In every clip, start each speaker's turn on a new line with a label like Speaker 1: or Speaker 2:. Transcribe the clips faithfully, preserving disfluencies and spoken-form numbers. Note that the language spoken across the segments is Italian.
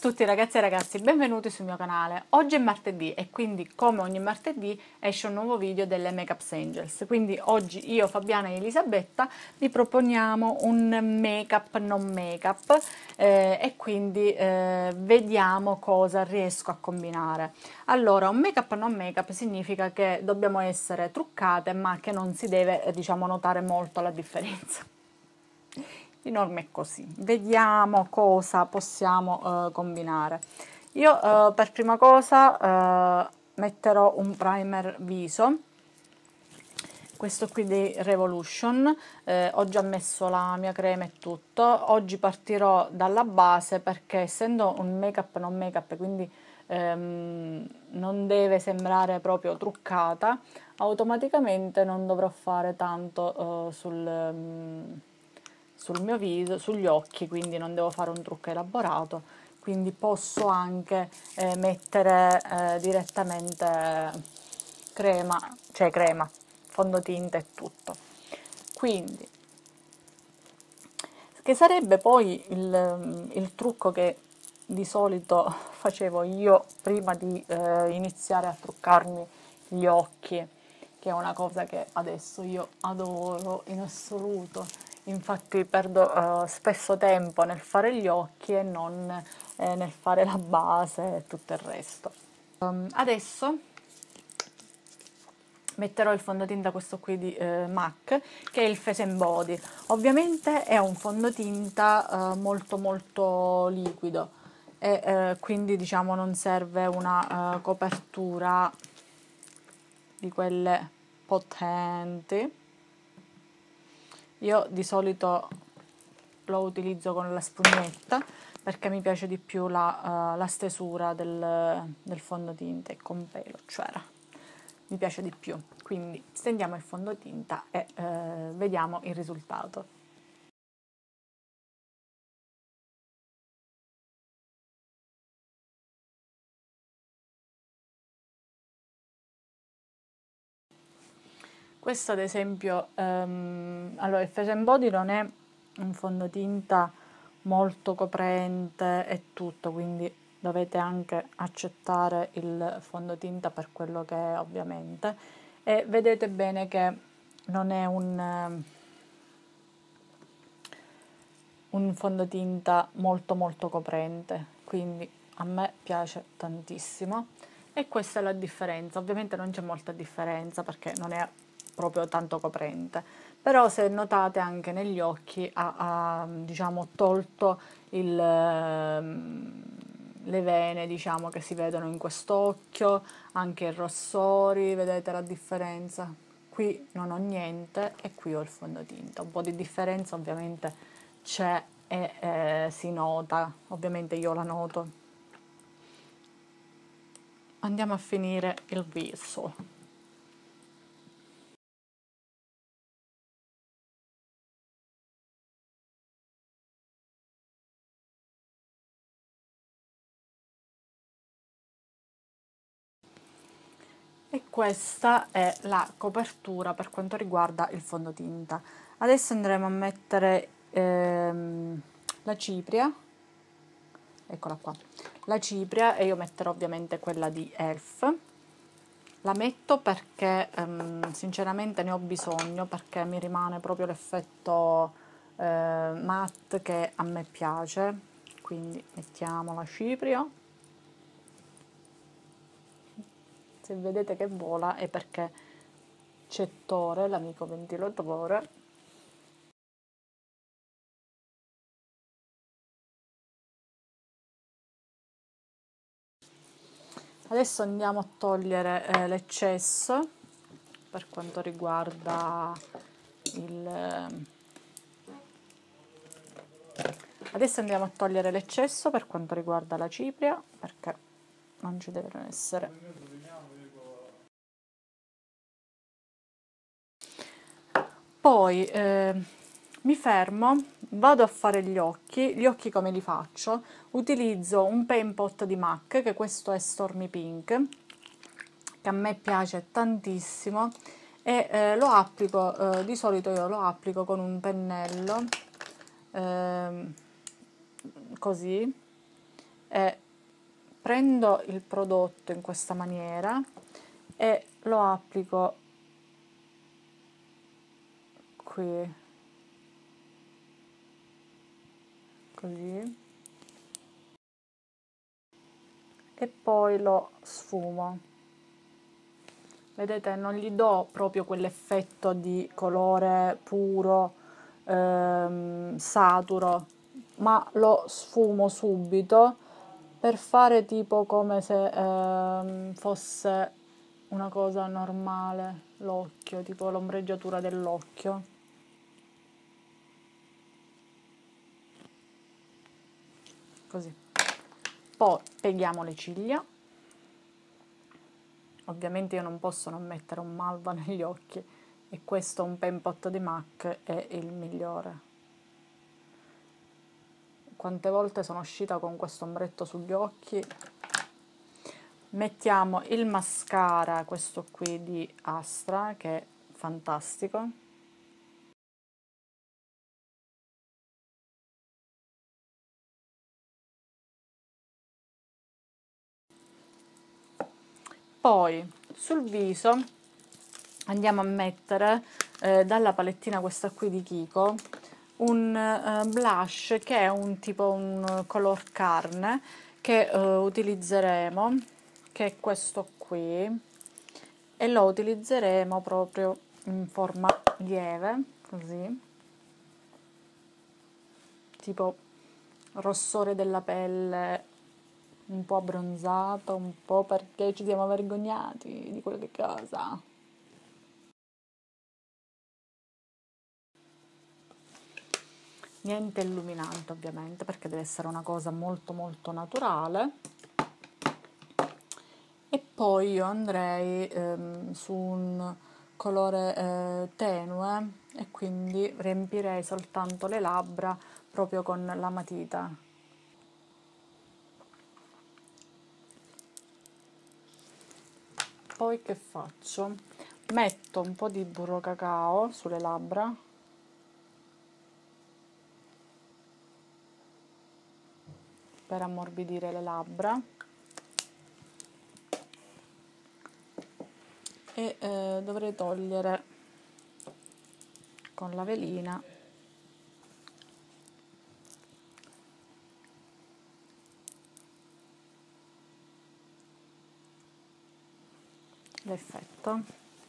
Speaker 1: tutti ragazzi e ragazzi, benvenuti sul mio canale. Oggi è martedì e quindi come ogni martedì esce un nuovo video delle Makeup Angels. Quindi oggi io, Fabiana e Elisabetta vi proponiamo un make-up non make-up eh, e quindi eh, vediamo cosa riesco a combinare. Allora, un make-up non make-up significa che dobbiamo essere truccate ma che non si deve, eh, diciamo, notare molto la differenza. Di norma è così. Vediamo cosa possiamo uh, combinare. Io uh, per prima cosa uh, metterò un primer viso, questo qui di Revolution. Eh, ho già messo la mia crema e tutto. Oggi partirò dalla base perché essendo un make up non make up, quindi ehm, non deve sembrare proprio truccata, automaticamente non dovrò fare tanto uh, sul... Um, sul mio viso, sugli occhi, quindi non devo fare un trucco elaborato, quindi posso anche eh, mettere eh, direttamente crema, cioè crema, fondotinta e tutto. Quindi, che sarebbe poi il, il trucco che di solito facevo io prima di eh, iniziare a truccarmi gli occhi, che è una cosa che adesso io adoro in assoluto. Infatti perdo uh, spesso tempo nel fare gli occhi e non eh, nel fare la base e tutto il resto. Um, adesso metterò il fondotinta, questo qui di eh, MAC, che è il Face and Body. Ovviamente è un fondotinta uh, molto molto liquido e eh, quindi diciamo non serve una uh, copertura di quelle potenti. Io di solito lo utilizzo con la spugnetta perché mi piace di più la, uh, la stesura del, del fondotinta e con pelo, cioè mi piace di più. Quindi stendiamo il fondotinta e uh, vediamo il risultato. Questo ad esempio, um, allora il Face and Body non è un fondotinta molto coprente e tutto, quindi dovete anche accettare il fondotinta per quello che è, ovviamente, e vedete bene che non è un, un fondotinta molto molto coprente, quindi a me piace tantissimo e questa è la differenza. Ovviamente non c'è molta differenza perché non è proprio tanto coprente, però se notate anche negli occhi ha, ha diciamo tolto il, ehm, le vene, diciamo, che si vedono in quest'occhio, anche i rossori, vedete la differenza? Qui non ho niente e qui ho il fondotinta. Un po' di differenza ovviamente c'è e eh, si nota, ovviamente io la noto. Andiamo a finire il viso. E questa è la copertura per quanto riguarda il fondotinta. Adesso andremo a mettere ehm, la cipria, eccola qua, la cipria, e io metterò ovviamente quella di Elf. La metto perché ehm, sinceramente ne ho bisogno, perché mi rimane proprio l'effetto eh, matte che a me piace, quindi mettiamo la cipria. Se vedete che vola è perché c'è Tore, l'amico ventilatore. Adesso andiamo a togliere eh, l'eccesso per quanto riguarda il... Adesso andiamo a togliere l'eccesso per quanto riguarda la cipria, perché non ci devono essere. Poi eh, mi fermo, vado a fare gli occhi. Gli occhi come li faccio? Utilizzo un paint pot di MAC, che questo è Stormy Pink, che a me piace tantissimo, e eh, lo applico, eh, di solito io lo applico con un pennello, eh, così, e prendo il prodotto in questa maniera e lo applico qui, così, e poi lo sfumo. Vedete, non gli do proprio quell'effetto di colore puro, ehm, saturo, ma lo sfumo subito per fare tipo come se ehm, fosse una cosa normale, l'occhio, tipo l'ombreggiatura dell'occhio. Così. Poi pieghiamo le ciglia. Ovviamente io non posso non mettere un malva negli occhi e questo un Pen Pot di MAC è il migliore. Quante volte sono uscita con questo ombretto sugli occhi. Mettiamo il mascara, questo qui di Astra, che è fantastico. Poi sul viso andiamo a mettere eh, dalla palettina questa qui di Kiko un uh, blush che è un tipo un color carne che uh, utilizzeremo, che è questo qui, e lo utilizzeremo proprio in forma lieve, così, tipo rossore della pelle, un po' abbronzato, un po' perché ci siamo vergognati di qualche cosa. Niente illuminante ovviamente, perché deve essere una cosa molto molto naturale. E poi io andrei ehm, su un colore eh, tenue e quindi riempirei soltanto le labbra proprio con la matita. Poi che faccio? Metto un po' di burro cacao sulle labbra per ammorbidire le labbra e eh, dovrei togliere con la velina l'effetto.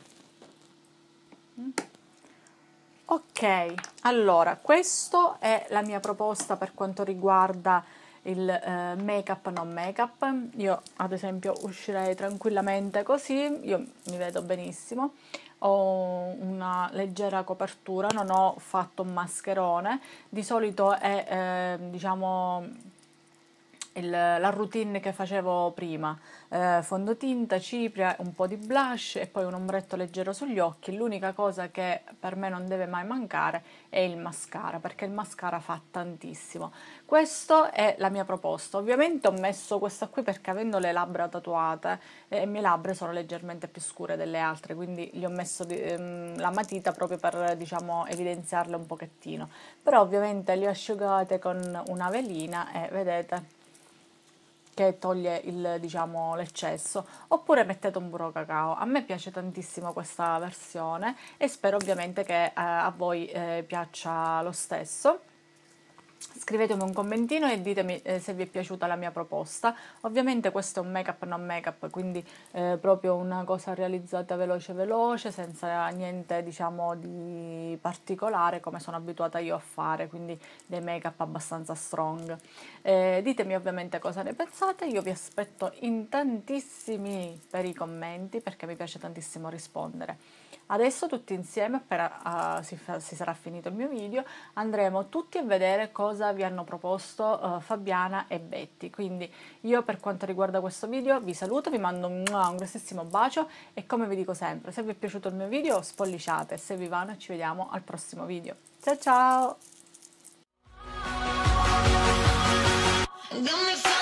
Speaker 1: Ok, allora questa è la mia proposta per quanto riguarda il eh, make up non make up. Io ad esempio uscirei tranquillamente così, io mi vedo benissimo, ho una leggera copertura, non ho fatto un mascherone, di solito è eh, diciamo il, la routine che facevo prima, eh, fondotinta, cipria, un po' di blush e poi un ombretto leggero sugli occhi. L'unica cosa che per me non deve mai mancare è il mascara, perché il mascara fa tantissimo. Questa è la mia proposta. Ovviamente ho messo questa qui perché avendo le labbra tatuate e eh, le mie labbra sono leggermente più scure delle altre, quindi gli ho messo di, ehm, la matita proprio per, diciamo, evidenziarle un pochettino. Però ovviamente le ho asciugate con una velina e vedete che toglie il, diciamo, l'eccesso, oppure mettete un burro cacao. A me piace tantissimo questa versione e spero ovviamente che eh, a voi eh, piaccia lo stesso. Scrivetemi un commentino e ditemi eh, se vi è piaciuta la mia proposta. Ovviamente questo è un make up non make up, quindi eh, proprio una cosa realizzata veloce veloce, senza niente diciamo di particolare come sono abituata io a fare, quindi dei make up abbastanza strong. Eh, ditemi ovviamente cosa ne pensate, io vi aspetto in tantissimi per i commenti perché mi piace tantissimo rispondere. Adesso tutti insieme, appena uh, si, si sarà finito il mio video, andremo tutti a vedere cosa vi hanno proposto uh, Fabiana e Betty. Quindi io per quanto riguarda questo video vi saluto, vi mando un, un grossissimo bacio e come vi dico sempre, se vi è piaciuto il mio video spolliciate, se vi va noi ci vediamo al prossimo video. Ciao ciao!